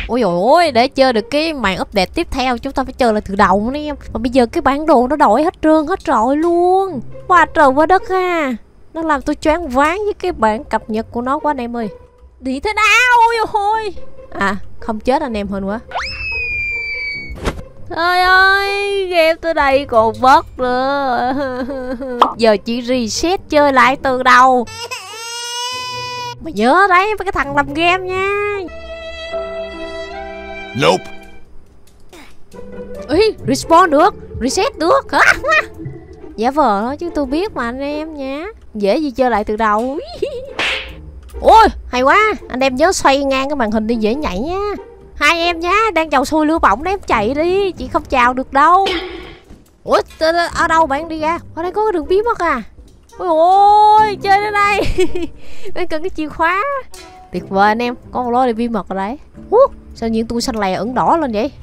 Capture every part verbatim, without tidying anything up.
Ôi dồi ôi, để chơi được cái màn update tiếp theo chúng ta phải chơi lại từ đầu nữa em. Mà bây giờ cái bản đồ nó đổi hết trơn hết rồi luôn. Quá trời quá đất ha. Nó làm tôi choáng váng với cái bản cập nhật của nó quá anh em ơi. Đi thế nào? Ôi ôi. À, không chết anh em hơn quá. Trời ơi, game tới đây còn bất nữa. Giờ chỉ reset chơi lại từ đầu. Mà nhớ đấy với cái thằng làm game nha. Nope. Ý, respawn được, reset được hả? Giả vờ thôi chứ tôi biết mà anh em nha. Dễ gì chơi lại từ đầu. Ôi, hay quá. Anh em nhớ xoay ngang cái màn hình đi dễ nhảy nha. Hai em nhá, đang chầu xui lửa bỏng đấy, em chạy đi. Chị không chào được đâu. Ủa, ở đâu bạn đi ra? Ở đây có cái đường bí mất à? Ôi ôi, chơi đến đây. Em cần cái chìa khóa. Tuyệt vời anh em, có một lối đi bí mật ở đấy. uh, Sao những tôi xanh lè ửng đỏ lên vậy?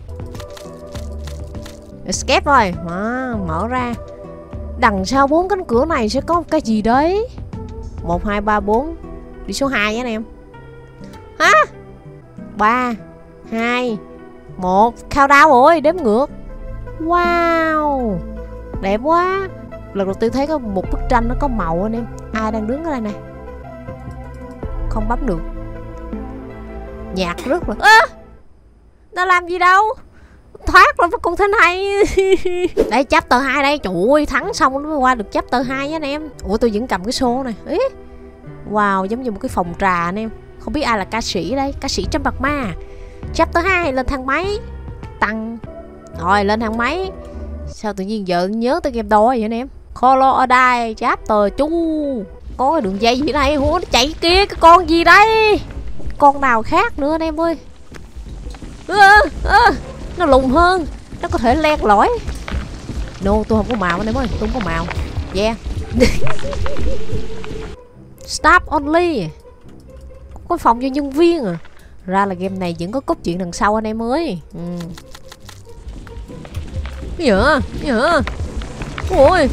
Escape rồi, à, mở ra. Đằng sau bốn cánh cửa này sẽ có một cái gì đấy. Một, hai, ba, bốn. Đi số hai nha anh em. Hả? Ba, hai, một. Countdown rồi, đếm ngược. Wow, đẹp quá. Lần đầu tiên thấy có một bức tranh nó có màu anh em. Ai đang đứng ở đây này? Không bấm được. Nhạc rất là... Ơ, nó làm gì đâu. Thoát là con thế này. Đây chapter hai đây. Trời ơi, thắng xong nó mới qua được chapter hai nha anh em. Ủa tôi vẫn cầm cái xô này. Ý. Wow, giống như một cái phòng trà anh em. Không biết ai là ca sĩ đây. Ca sĩ Trăm Bạc Ma. Chapter hai lên thang máy. Tăng. Rồi lên thang máy. Sao tự nhiên giờ nhớ tới game đôi vậy anh em. Color ở đây. Chapter chú. Có cái đường dây gì đây. Ủa nó chạy kia. Cái con gì đây. Con nào khác nữa anh em ơi. à, à, Nó lùn hơn. Nó có thể len lỏi. No, tôi không có màu anh em ơi. Tôi không có màu. Yeah. Stop only. Có phòng cho nhân viên à. Ra là game này vẫn có cốt truyện đằng sau anh em ơi. ừ. Cái gì hả? Cái gì hả? Ôi,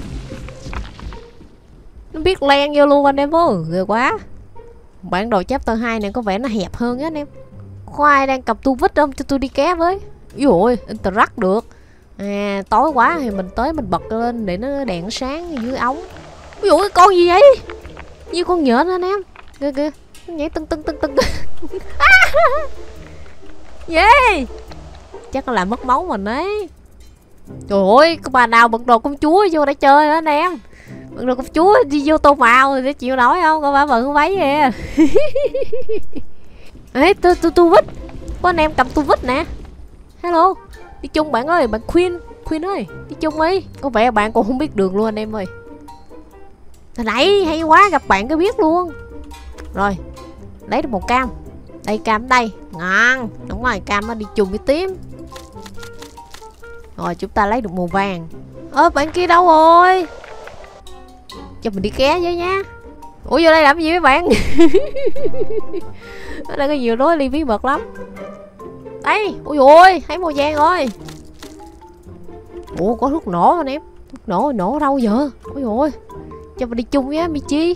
nó biết len vô luôn anh em ơi. Ghê quá. Bản đồ chapter hai này có vẻ nó hẹp hơn á anh em. Có ai đang cầm tu vít không cho tôi đi ké với? Ui, interact được. À, tối quá thì mình tới mình bật lên để nó đèn sáng dưới ống. Ui dồi, con gì vậy? Như con nhện anh em. Kìa kìa, nó nhảy tưng tưng tưng tưng. Yeah. Chắc là làm mất máu mình đấy. Trời ơi, có bà nào bật đồ công chúa vô để chơi đó anh em. Bật đồ công chúa đi vô tô màu để chịu nổi không? Con bà bận váy kìa. Ê, tu tu tu vít. Có anh em cầm tu vít nè. Hello. Đi chung bạn ơi, bạn Queen. Queen ơi, đi chung đi. Có vẻ bạn còn không biết đường luôn anh em ơi. Này, hay quá, gặp bạn cái biết luôn. Rồi, lấy được một cam. Đây cam đây. Ngon. Đúng rồi, cam nó đi chung với tím. Rồi chúng ta lấy được màu vàng. Ơ, bạn kia đâu rồi? Cho mình đi ké với nha. Ủa vô đây làm gì mấy bạn? Ở đây có nhiều lối ly bí mật lắm. Đây, ui ôi, thấy màu vàng rồi. Ủa có thuốc nổ anh em. Thuốc nổ nổ đâu giờ? Ôi ôi, cho mình đi chung với Michi.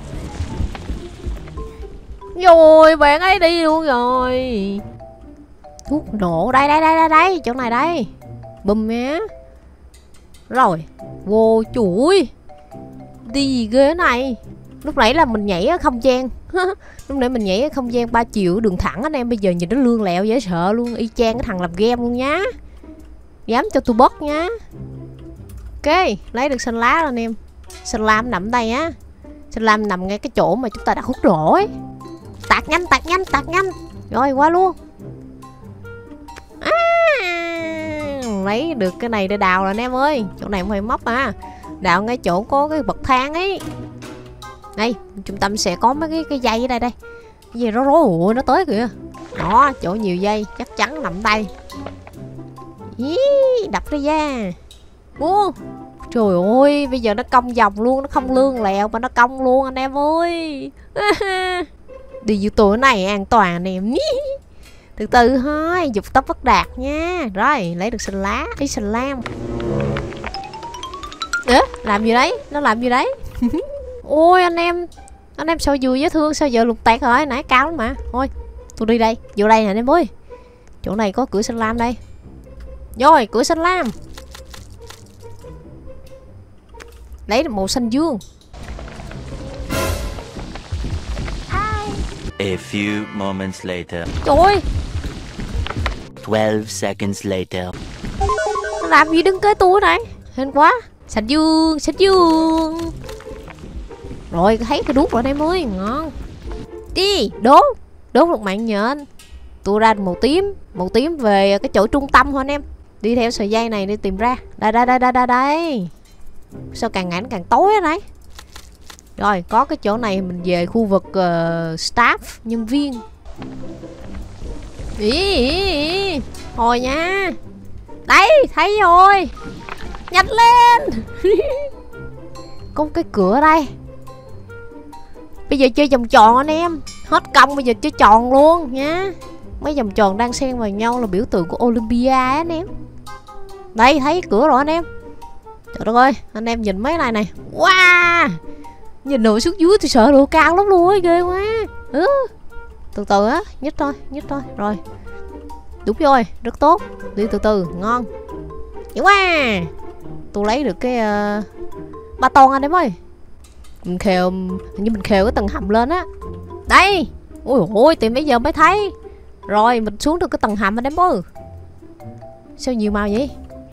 Rồi bạn ấy đi luôn rồi. Thuốc nổ đây đây đây đây đây, chỗ này đây. Bùm nhé. Rồi, vô chuỗi. Đi gì ghê này. Lúc nãy là mình nhảy ở không gian. Lúc nãy mình nhảy ở không gian ba chiều đường thẳng anh em. Bây giờ nhìn nó lương lẹo dễ sợ luôn. Y chang cái thằng làm game luôn nhá. Dám cho tôi bớt nhá. Ok, lấy được xanh lá rồi anh em. Xanh lam nằm đây á. Xanh lam nằm ngay cái chỗ mà chúng ta đã hút rổ ấy. Tạt nhanh, tạt nhanh, tạt nhanh. Rồi qua luôn. À, lấy được cái này để đào rồi anh em ơi. Chỗ này không phải móc à. Đào ngay chỗ có cái bậc thang ấy. Đây, trung tâm sẽ có mấy cái, cái dây ở đây đây. Cái gì đó rối ủa nó tới kìa. Đó, chỗ nhiều dây, chắc chắn nằm đây. Ý, đập ra da. Ô, trời ơi, bây giờ nó cong vòng luôn. Nó không lương lẹo mà nó cong luôn anh em ơi. Đi vô tối này an toàn anh em. Từ từ thôi, dục tốc bất đạt nha. Rồi, lấy được xanh lá. Ý xanh lam. Ế, làm gì đấy? Nó làm gì đấy? Ôi anh em. Anh em sao vui dễ thương. Sao giờ lục tẹt rồi? Nãy cao lắm mà. Thôi, tôi đi đây. Vô đây nè anh em ơi. Chỗ này có cửa xanh lam đây. Rồi, cửa xanh lam. Lấy được màu xanh dương. A few moments later. Trời ơi, twelve seconds later. nó làm gì đứng kế tôi này? Hên quá. Xanh dương, xanh dương. Rồi, thấy cái đuốc rồi em ơi, ngon. Đi, đốt. Đốt được mạng nhện. Tôi ra màu tím. Màu tím về cái chỗ trung tâm thôi anh em. Đi theo sợi dây này đi tìm ra. Đây, đây, đây, đây, đây, đây. Sao càng ngày nó càng tối á đấy. Rồi, có cái chỗ này mình về khu vực uh, staff, nhân viên. Ý, ý, ý. Hồi nha. Đấy, thấy rồi. Nhanh lên. Có một cái cửa đây. Bây giờ chơi vòng tròn anh em. Hết công bây giờ chơi tròn luôn nha. Mấy vòng tròn đang xen vào nhau là biểu tượng của Olympia á anh em. Đây, thấy cửa rồi anh em. Trời đất ơi, anh em nhìn mấy này này. Wow, nhìn nổi xuống dưới thì sợ độ cao lắm luôn ấy, ghê quá. Ừ. Từ từ á, nhích thôi, nhích thôi. Rồi, đúng rồi, rất tốt. Đi từ từ, ngon. Wow, tôi lấy được cái uh, ba ton anh em ơi. Mình khều, như mình khều cái tầng hầm lên á. Đây, ôi ôi, tìm bây giờ mới thấy. Rồi, mình xuống được cái tầng hầm anh em ơi. Sao nhiều màu vậy?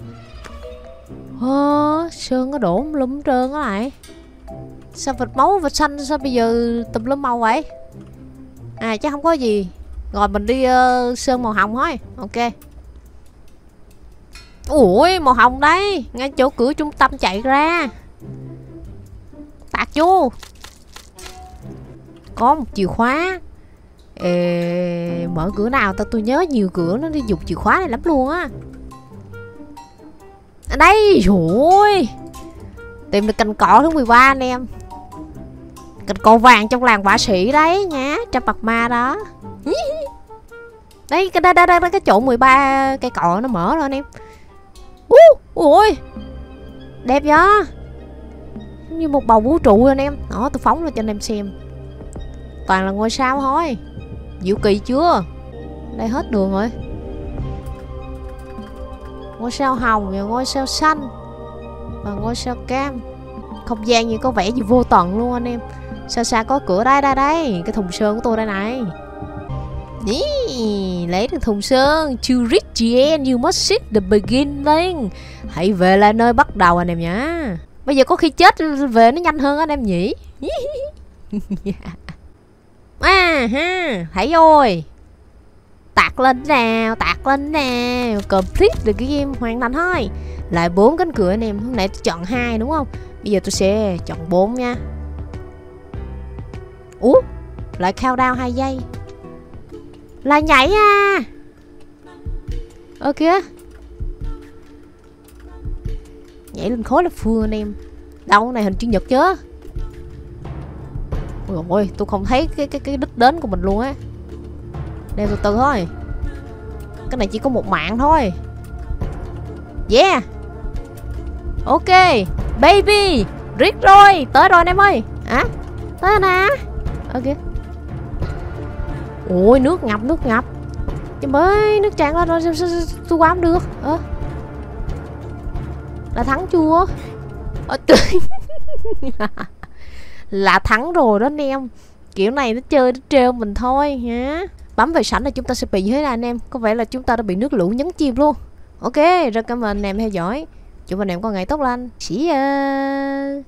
Ơ, sơn nó đổ lum trơn á lại. Sao vệt máu vệt xanh sao bây giờ tùm lum màu vậy? À chắc không có gì. Rồi mình đi uh, sơn màu hồng thôi. Ok. Ui màu hồng đây. Ngay chỗ cửa trung tâm chạy ra. Tạt vô. Có một chìa khóa. Ê, mở cửa nào ta, tôi nhớ nhiều cửa nó đi dùng chìa khóa này lắm luôn á. Ở đây, trời, tìm được cành cỏ thứ mười ba anh em. Cành cỏ vàng trong làng võ sĩ đấy nhá, trong bạc ma đó. Đây, cái đây, đây, đây, cái chỗ mười ba cây cọ nó mở rồi anh em. uh, Ui, đẹp vậy. Như một bầu vũ trụ anh em. Đó, tôi phóng lên cho anh em xem. Toàn là ngôi sao thôi. Diệu kỳ chưa? Đây hết đường rồi. Ngôi sao hồng và ngôi sao xanh và ngôi sao cam. Không gian như có vẻ gì vô tận luôn anh em. Xa xa có cửa đây, đây, đây. Cái thùng sơn của tôi đây này. Ý, lấy được thùng sơn. To reach the end you must seek the beginning. Hãy về lại nơi bắt đầu anh em nhá. Bây giờ có khi chết về nó nhanh hơn anh em nhỉ. À ha, thấy rồi. Tạt lên nào, tạt lên nào. Complete được cái game hoàn thành thôi. Lại bốn cánh cửa anh em. Hôm nãy tôi chọn hai đúng không? Bây giờ tôi sẽ chọn bốn nha. Ủa, lại countdown hai giây. Là nhảy à. Ơ kìa. Nhảy lên khối là phương anh em. Đâu này hình chữ nhật chứ. Ôi ôi, tôi không thấy cái cái cái đích đến của mình luôn á. Đeo từ từ thôi. Cái này chỉ có một mạng thôi. Yeah. Ok, baby, Rick rồi, tới rồi anh em ơi. À, tới nè. Ok. Ôi, nước ngập, nước ngập. Chứ mới nước tràn lên rồi, sao, sao, sao tôi qua không được. Ơ. Là thắng chưa? Ờ, là thắng rồi đó anh em. Kiểu này nó chơi nó trêu mình thôi hả. Bấm về sảnh là chúng ta sẽ bị như thế này anh em. Có vẻ là chúng ta đã bị nước lũ nhấn chìm luôn. Ok, rất cảm ơn anh em theo dõi. Chúc anh em có ngày tốt lành. See ya.